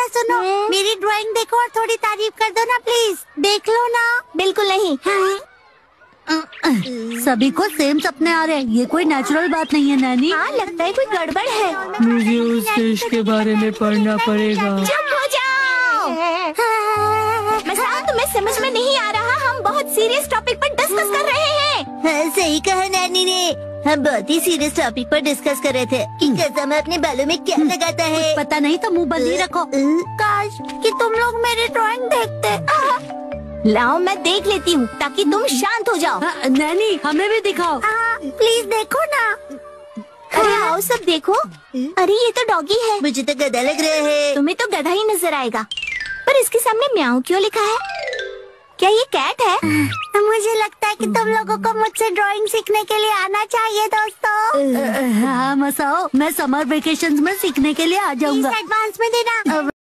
जरा सुनो, मेरी ड्राइंग देखो और थोड़ी तारीफ कर दो ना प्लीज। देख लो ना। बिल्कुल नहीं। सभी को सेम सपने आ रहे हैं, ये कोई नेचुरल बात नहीं है नैनी। हाँ, लगता है कोई गड़बड़ है। मुझे उस देश के बारे में पढ़ना पड़ेगा। चुप हो जाओ। मसाओ, तुम्हें समझ में नहीं आ रहा, हम बहुत सीरियस टॉपिक पर डिस्कस कर रहे हैं। सही कहा नैनी ने, हम बहुत ही सीरियस टॉपिक पर डिस्कस कर रहे थे कि कसम अपने बालों में क्या लगाता है। पता नहीं तो मुंह बंद ही रखो। काश कि तुम लोग मेरी ड्राइंग देखते। लाओ मैं देख लेती हूँ ताकि तुम शांत हो जाओ। नैनी हमें भी दिखाओ। प्लीज देखो ना। अरे आओ सब देखो। अरे ये तो डॉगी है। मुझे तो गधा लग रहा है। तुम्हें तो गधा ही नजर आएगा, पर इसके सामने म्याऊ क्यों लिखा है? क्या ये कैट है? मुझे लगता है कि तुम लोगों को मुझसे ड्राइंग सीखने के लिए आना चाहिए दोस्तों। हाँ मसाओ, मैं समर वेकेशंस में सीखने के लिए आ जाऊंगा। एडवांस में देना।